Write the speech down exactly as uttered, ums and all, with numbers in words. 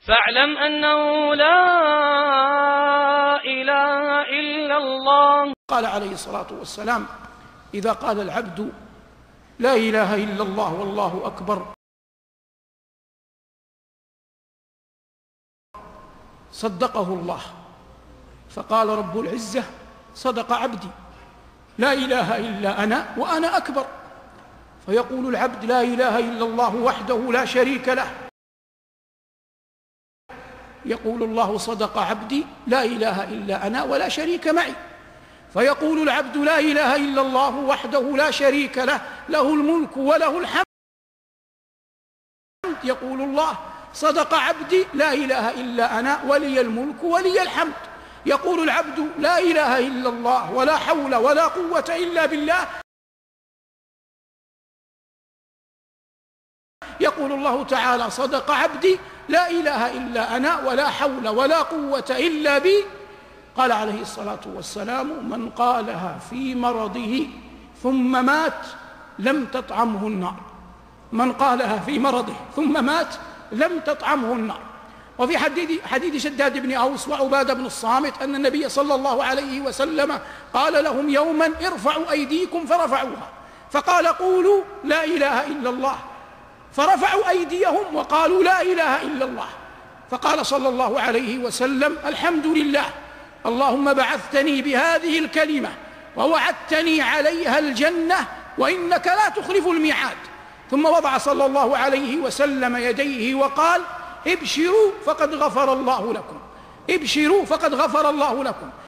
فاعلم أنه لا إله إلا الله. قال عليه الصلاة والسلام: إذا قال العبد لا إله إلا الله والله أكبر صدقه الله. فقال رب العزة: صدق عبدي، لا إله إلا أنا وأنا أكبر. فيقول العبد: لا إله إلا الله وحده لا شريك له. يقول الله: صدق عبدي، لا إله إلا أنا ولا شريك معي. فيقول العبد: لا إله إلا الله وحده لا شريك له، له الملك وله الحمد. يقول الله: صدق عبدي، لا إله إلا أنا ولي الملك ولي الحمد. يقول العبد: لا إله إلا الله ولا حول ولا قوة إلا بالله. يقول الله تعالى: صدق عبدي، لا إله إلا أنا ولا حول ولا قوة إلا بي. قال عليه الصلاة والسلام: من قالها في مرضه ثم مات لم تطعمه النار. من قالها في مرضه ثم مات لم تطعمه النار. وفي حديث حديث شداد بن أوس وعبادة بن الصامت أن النبي صلى الله عليه وسلم قال لهم يوما: ارفعوا أيديكم، فرفعوها، فقال: قولوا لا إله إلا الله. فرفعوا أيديهم وقالوا لا إله إلا الله. فقال صلى الله عليه وسلم: الحمد لله، اللهم بعثتني بهذه الكلمة ووعدتني عليها الجنة وإنك لا تخلف الميعاد. ثم وضع صلى الله عليه وسلم يديه وقال: ابشروا فقد غفر الله لكم، ابشروا فقد غفر الله لكم.